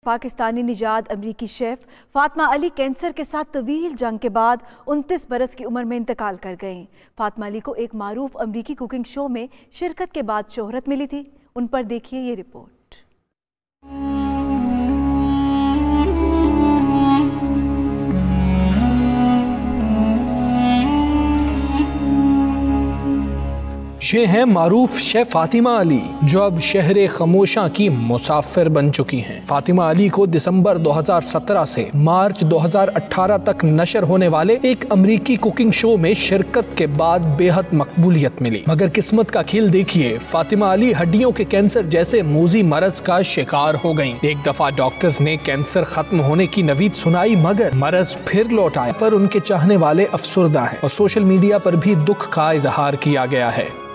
पाकिस्तानी निजात अमरीकी chef Fatima Ali cancer के साथ तवील जंग के बाद 29 बरस की उम्र में इंतकाल कर गईं। फातिमा अली को एक मारूफ अमरीकी कुकिंग शो में शिरकत के बाद शोहरत मिली थी। उन पर देखिए ये रिपोर्ट। ये हैं मारूफ शेफ फातिमा अली, जो अब शहर खमोशा की मुसाफिर बन चुकी हैं। फातिमा अली को दिसंबर 2017 से मार्च 2018 तक नशर होने वाले एक अमरीकी कुकिंग शो में शिरकत के बाद बेहद मकबूलियत मिली, मगर किस्मत का खेल देखिए, फातिमा अली हड्डियों के कैंसर जैसे मूजी मरज का शिकार हो गयीं। एक दफा डॉक्टर्स ने कैंसर खत्म होने की नवीद सुनाई, मगर मरज फिर लौट आया। पर उनके चाहने वाले अफसुर्दा हैं और सोशल मीडिया पर भी दुख का इजहार किया गया है।